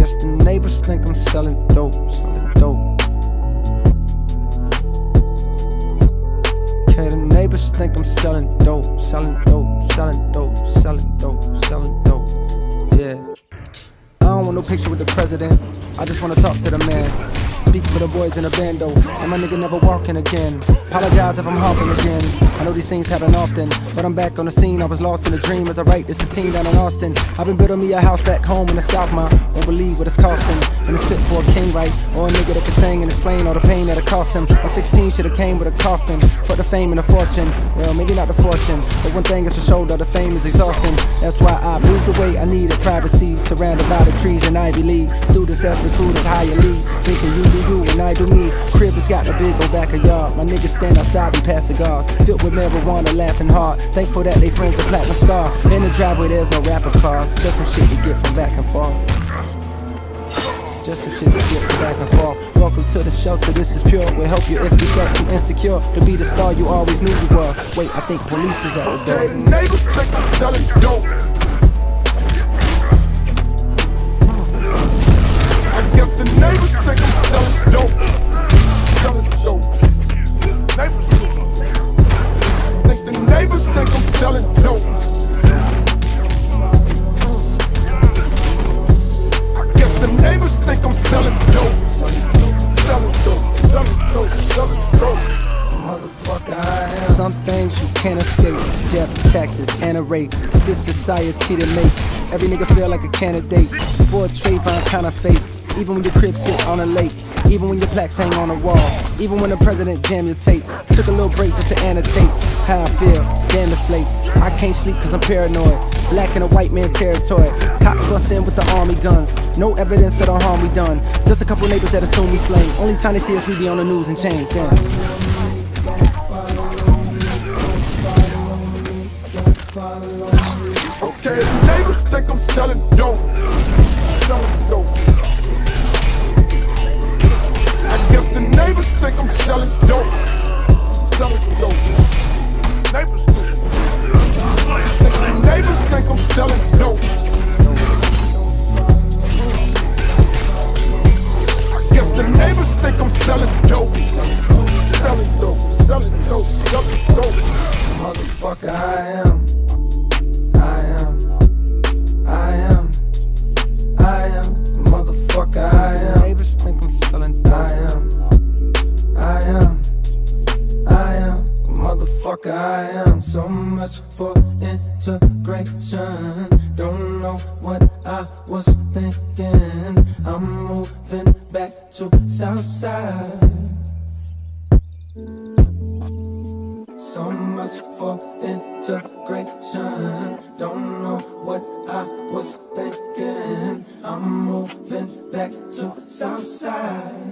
guess the neighbors think I'm selling dope, selling dope. Okay, the neighbors think I'm selling dope, selling dope, selling dope, selling dope, selling dope. Yeah. I don't want no picture with the president, I just wanna talk to the man. Speak for the boys in the band though, and my nigga never walking again. Apologize if I'm hopping again, I know these things happen often, but I'm back on the scene. I was lost in a dream as I write this 15 down in Austin. I've been building me a house back home in the South, ma, won't believe what it's costing. And it's fit for a king, right? Or a nigga that can sing and explain all the pain that it cost him. My 16 should've came with a coffin, for the fame and the fortune. Well, maybe not the fortune, but one thing is for sure, that the fame is exhausting. That's why I moved away, I needed privacy, surrounded by the trees in Ivy League. Students that's recruited higher league, thinking you do you and I do me. Crib has got a big old backyard. My niggas stand outside and pass cigars, filled with marijuana, laughing hard. Thankful that they friends a platinum star. In the driveway there's no rapper cars, just some shit to get from back and forth. Just some shit to get from back and forth. Welcome to the shelter, this is pure. We'll help you if you felt too insecure to be the star you always knew you were. Wait, I think police is at the door. Okay, the neighbors think I'm selling dope. I guess the neighbors think I'm selling dope. Selling dope. Neighbors think the neighbors think I'm selling dope. I guess the neighbors think I'm selling dope. Selling dope, selling dope, selling dope. Motherfucker, I am. Some things you can't escape. Death, taxes, and a rape. It's this society that make every nigga feel like a candidate for a Trayvon kind of fate. Even when your crib sit on a lake, even when your plaques hang on a wall, even when the president jam your tape. Took a little break just to annotate how I feel. Damn, it's late. I can't sleep cause I'm paranoid. Black in a white man territory. Cops bust in with the army guns. No evidence of the harm we done. Just a couple neighbors that assume we slain. Only time they see us we be on the news and change. Damn. Okay, the neighbors think I'm selling dope. Selling dope. I guess the neighbors think I'm selling dope. Selling dope. Neighbors think. The neighbors think I'm selling dope. I guess the neighbors think I'm selling dope. Selling dope. Selling dope. Selling dope. Motherfucker, I am. Motherfucker, I am. Neighbors think I'm selling dope. I am. Motherfucker, I am. So much for integration. Don't know what I was thinking. I'm moving back to Southside. So much for integration. Don't know what I was thinking. I'm moving back to Southside.